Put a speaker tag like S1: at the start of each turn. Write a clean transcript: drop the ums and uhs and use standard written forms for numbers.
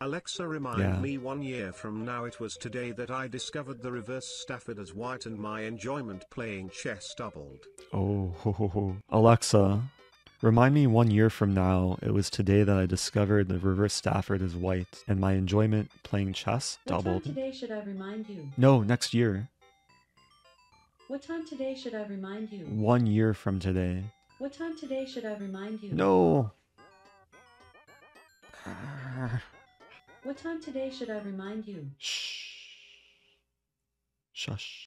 S1: Alexa, remind me 1 year from now. It was today that I discovered the reverse Stafford as white and my enjoyment playing chess doubled.
S2: Oh, ho, ho, ho. Alexa, remind me 1 year from now. It was today that I discovered the reverse Stafford is white and my enjoyment playing chess doubled.
S3: What time today should I remind you?
S2: No, next year.
S3: What time today should I remind you?
S2: 1 year from today.
S3: What time today should I remind you?
S2: No.
S3: What time today should I remind you?
S2: Shh. Shush.